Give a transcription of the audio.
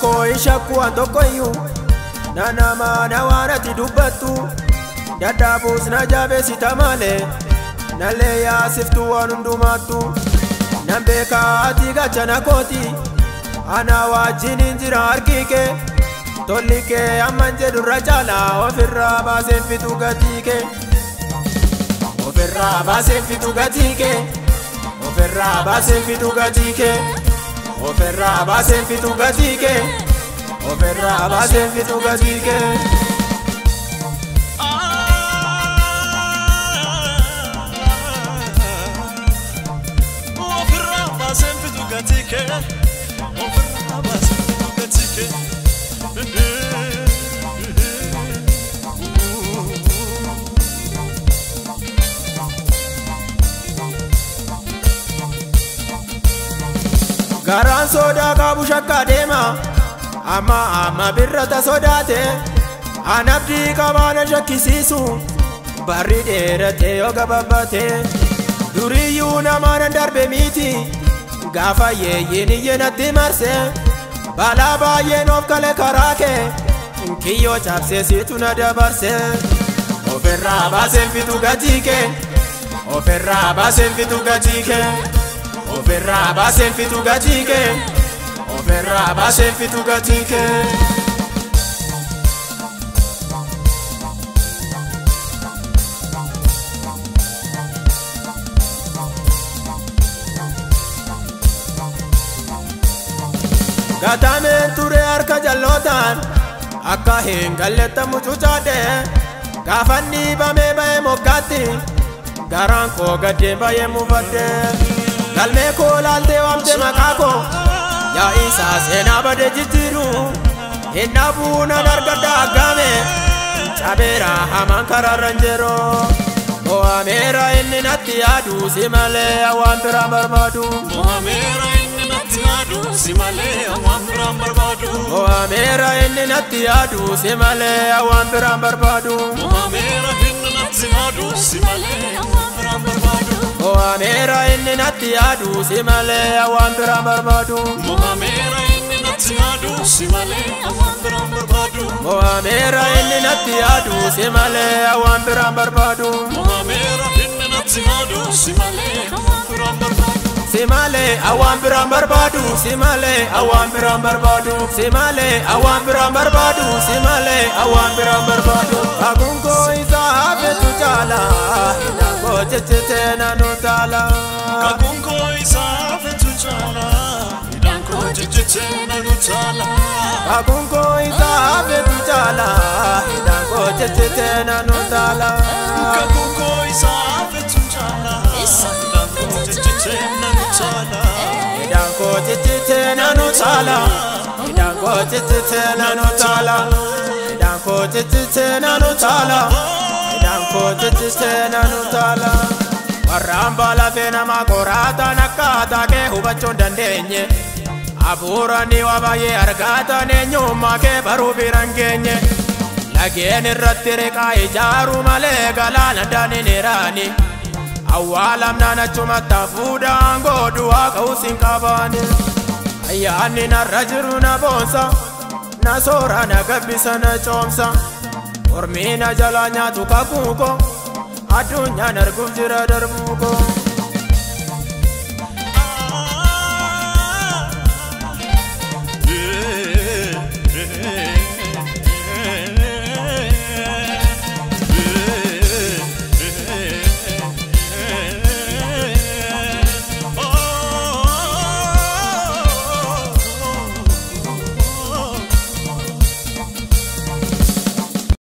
ko ishaku andokoyu nana mana wanati dubbatu dadabus na jabe sitamale nale ya siftu wanundumatu nambeka atiga chana koti ana wajini njira arkike tolike amanje durajala ofirra basen fitu gatike ofirra basen fitu gatike ofirra basen fitu gatike ofirra basen fitu gatike ofirra basen fitu gatike ofirra basen fitu gatike ofirra basen fitu gatike Garan soda kabu shakka dema amma birrata sodate anabdi kabana shakkisisu barri dheerate yoo gababbate duriyyuu namaan darbe miti gaafa yeeyyiin iyyenatti marse balaa baay'een of kale karaa kee kiyyoo cabsee siitu na dabarse ofirraa baaseen fitu gatii kee ofirraa baaseen fitu gatii kee ofirra basen fitu gatike ofirra basen fitu gatike gatamen ture harka jallotan akka hingalletta mucucaade gaafanni bame baye mokkatti garan ko gadde baye mufadde galme ko lalte wamte makako ya isa sena bade jitiru inabuna dargada agame chabera haman kararanjero o amera inni natti adu simale awambira barbadu o amera inni natti adu simale awambira barbadu o amera inni natti adu simale awambira barbadu o amera inni natti adu simale awambira barbadu o amera inni natti adu simale awambira barbadu o amera inni natti adu simale awambira barbadu o amera inni natti adu simale awambira barbadu o amera inni natti adu simale awambira barbadu simale awambira barbadu simale awambira barbadu simale awambira barbadu simale awambira barbadu agunko isa hafetu chala ko chechete nanu tala agunko isa hafetu chala ko chechete nanu tala agunko isa hafetu chala ko chechete nanu tala agunko isa hafetu chala ko chechete nanu tala ko chechete nanu tala ko chechete nanu tala ko chechete nanu tala ko chechete nanu tala waramba la fena makorata nakata ke hubachon dandenye aburani wabaye argata ne nyuma ke baru birangenye lagene rattere kai jaru male galana dani nerani awalam nana chuma tafuda ngodu akausin kabani ayani na rajru na bonsa na sora na gabisa na chomsa ormina jalanya tukakuko adunya nargum jira darbuko